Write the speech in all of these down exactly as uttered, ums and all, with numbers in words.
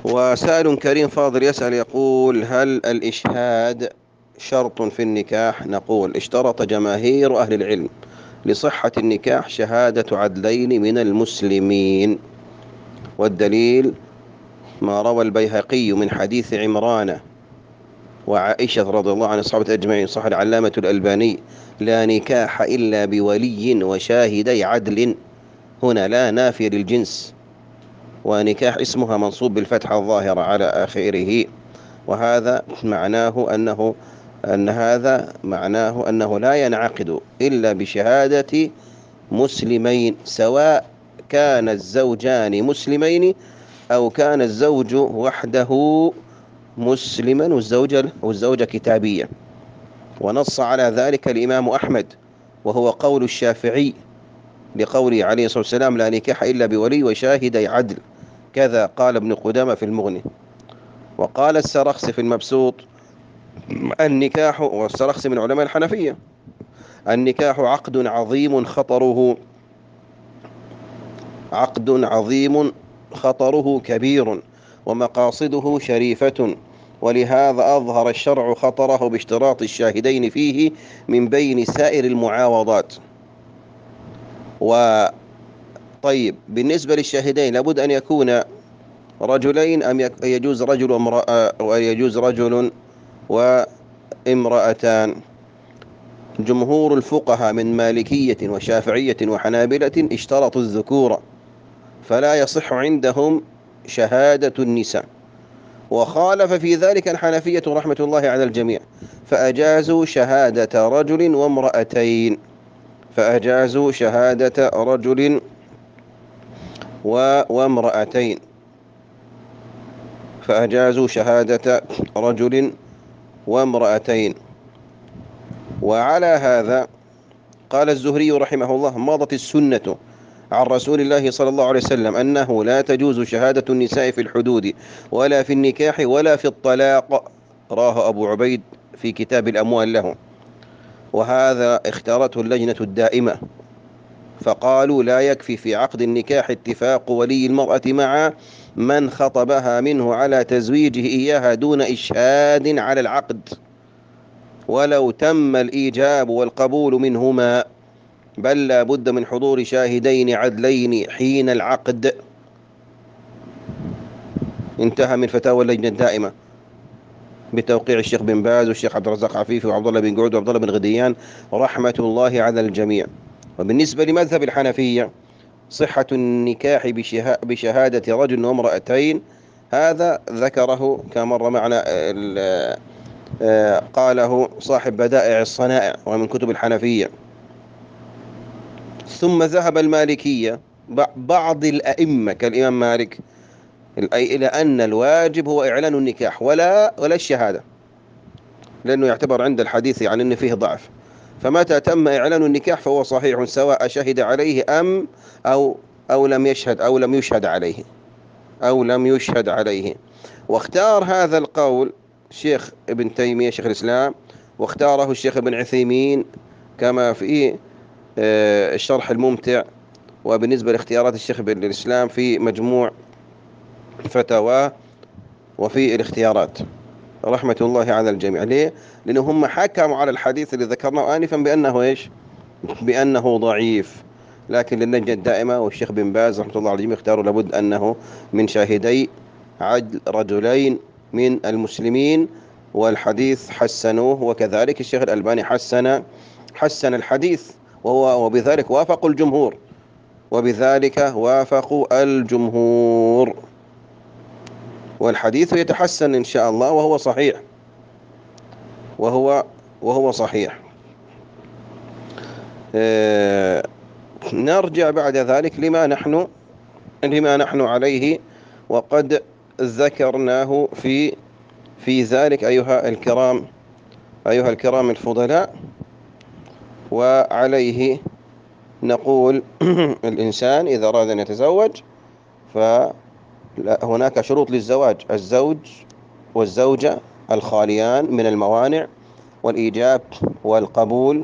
وسائل كريم فاضل يسأل يقول: هل الإشهاد شرط في النكاح؟ نقول: اشترط جماهير أهل العلم لصحة النكاح شهادة عدلين من المسلمين، والدليل ما روى البيهقي من حديث عمران وعائشة رضي الله عن الصحابة أجمعين، صح العلامة الألباني: لا نكاح إلا بولي وشاهدي عدل. هنا لا نافية للجنس، ونكاح اسمها منصوب بالفتحة الظاهرة على آخره، وهذا معناه أنه أن هذا معناه أنه لا ينعقد إلا بشهادة مسلمين، سواء كان الزوجان مسلمين أو كان الزوج وحده مسلما والزوجة والزوجة كتابية. ونص على ذلك الإمام أحمد، وهو قول الشافعي لقوله عليه الصلاة والسلام: لا نكاح إلا بولي وشاهدي عدل. كذا قال ابن قدامة في المغني. وقال السرخسي في المبسوط: النكاح، والسرخسي من علماء الحنفية: النكاح عقد عظيم خطره عقد عظيم خطره كبير ومقاصده شريفة، ولهذا أظهر الشرع خطره باشتراط الشاهدين فيه من بين سائر المعاوضات. وطيب، بالنسبة للشاهدين لابد أن يكون رجلين أم يجوز رجل وامرأة، ويجوز رجل وامرأتان؟ جمهور الفقهاء من مالكية وشافعية وحنابلة اشترطوا الذكور، فلا يصح عندهم شهادة النساء. وخالف في ذلك الحنفية رحمة الله على الجميع، فأجازوا شهادة رجل وامرأتين فأجازوا شهادة رجل وامرأتين فأجازوا شهادة رجل وامرأتين. وعلى هذا قال الزهري رحمه الله: مضت السنة عن رسول الله صلى الله عليه وسلم أنه لا تجوز شهادة النساء في الحدود ولا في النكاح ولا في الطلاق. راه أبو عبيد في كتاب الأموال له. وهذا اختارته اللجنة الدائمة، فقالوا: لا يكفي في عقد النكاح اتفاق ولي المرأة مع من خطبها منه على تزويجه إياها دون إشهاد على العقد، ولو تم الإيجاب والقبول منهما، بل لا بد من حضور شاهدين عدلين حين العقد. انتهى من فتاوى اللجنة الدائمة بتوقيع الشيخ بن باز والشيخ عبد الرزاق عفيفي وعبد الله بن قعود وعبد الله بن غديان رحمة الله على الجميع. وبالنسبة لمذهب الحنفية، صحة النكاح بشهادة رجل وامرأتين، هذا ذكره كما مر معنا، قاله صاحب بدائع الصنائع ومن كتب الحنفية. ثم ذهب المالكية بعض الأئمة كالإمام مالك إلى أن الواجب هو إعلان النكاح ولا ولا الشهادة، لأنه يعتبر عند الحديث عن أن فيه ضعف. فمتى تم إعلان النكاح فهو صحيح، سواء شهد عليه أم أو أو لم يشهد أو لم يشهد عليه أو لم يشهد عليه. واختار هذا القول الشيخ ابن تيمية شيخ الإسلام، واختاره الشيخ ابن عثيمين كما في الشرح الممتع، وبالنسبة لاختيارات الشيخ ابن الإسلام في مجموع فتاوى وفي الاختيارات رحمة الله على الجميع. ليه؟ لأنه هم حكموا على الحديث اللي ذكرناه آنفا بأنه إيش؟ بأنه ضعيف. لكن للجنة الدائمة والشيخ بن باز رحمة الله على الجميع اختاروا لابد أنه من شاهدي عدل رجلين من المسلمين، والحديث حسنوه، وكذلك الشيخ الألباني حسن حسن الحديث، وهو وبذلك وافقوا الجمهور وبذلك وافقوا الجمهور والحديث يتحسن إن شاء الله، وهو صحيح وهو وهو صحيح. آه نرجع بعد ذلك لما نحن لما نحن عليه، وقد ذكرناه في في ذلك أيها الكرام أيها الكرام الفضلاء. وعليه نقول: الإنسان إذا أراد أن يتزوج فهناك شروط للزواج: الزوج والزوجة الخاليان من الموانع، والإيجاب والقبول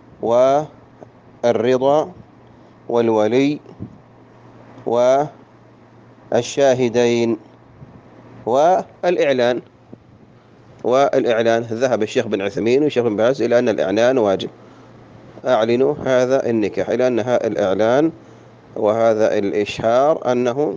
والرضا والولي والشاهدين. والإعلان والإعلان ذهب الشيخ بن عثيمين والشيخ بن باز إلى أن الإعلان واجب. أعلنوا هذا النكاح، إلى أنها الإعلان وهذا الإشهار أنه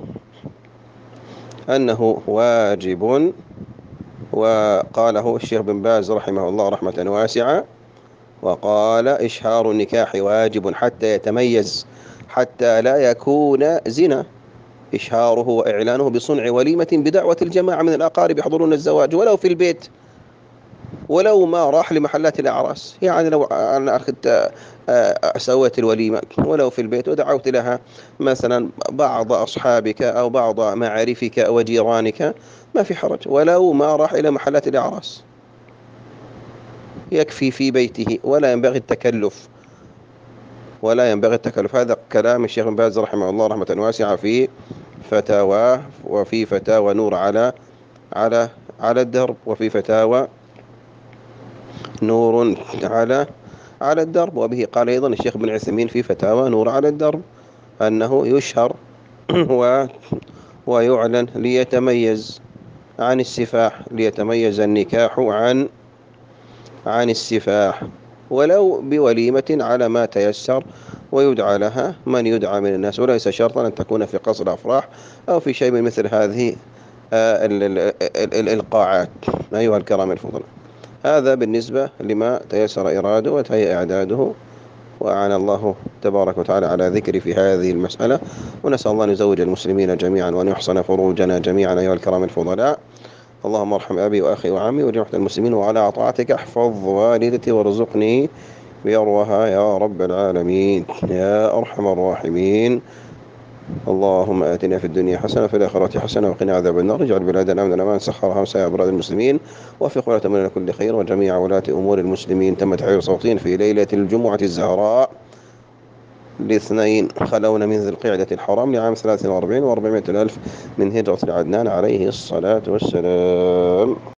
أنه واجب. وقاله الشيخ بن باز رحمه الله رحمة واسعة، وقال إشهار النكاح واجب حتى يتميز، حتى لا يكون زنا. إشهاره وإعلانه بصنع وليمة بدعوة الجماعة من الأقارب يحضرون الزواج ولو في البيت، ولو ما راح لمحلات الأعراس. يعني لو أنا أخذت سويت الوليمة ولو في البيت ودعوت لها مثلا بعض أصحابك أو بعض معارفك وجيرانك، ما في حرج، ولو ما راح إلى محلات الأعراس، يكفي في بيته، ولا ينبغي التكلف، ولا ينبغي التكلف. هذا كلام الشيخ بن باز رحمه الله رحمة واسعة في فتاواه، وفي فتاوى نور على على على الدرب، وفي فتاوى نور على على الدرب. وبه قال أيضا الشيخ بن عثيمين في فتاوى نور على الدرب أنه يشهر و ويعلن ليتميز عن السفاح، ليتميز النكاح عن عن السفاح، ولو بوليمة على ما تيسر، ويدعى لها من يدعى من الناس، وليس شرطا أن تكون في قصر أفراح أو في شيء من مثل هذه القاعات. أيها الكرام الفضلاء، هذا بالنسبة لما تيسر إراده وتهيأ إعداده، وأعان الله تبارك وتعالى على ذكري في هذه المسألة. ونسأل الله أن يزوج المسلمين جميعا وأن يحسن فروجنا جميعا أيها الكرام الفضلاء. اللهم ارحم أبي وأخي وعمي وجميع المسلمين، وعلى طاعتك احفظ والدتي وارزقني بيرها يا رب العالمين يا أرحم الراحمين. اللهم آتنا في الدنيا حسنة وفي الآخرة حسنة وقنا عذاب النار. اجعل بلادنا آمنا أمان سخرها وسائر بلاد المسلمين، وفق ولاة أمرنا كل خير وجميع ولاة أمور المسلمين. تم تحرير صوتين في ليلة الجمعة الزهراء الاثنين خلون من ذي القعدة الحرام لعام ثلاث وأربعين وأربعمائة ألف من هجرة عدنان عليه الصلاة والسلام.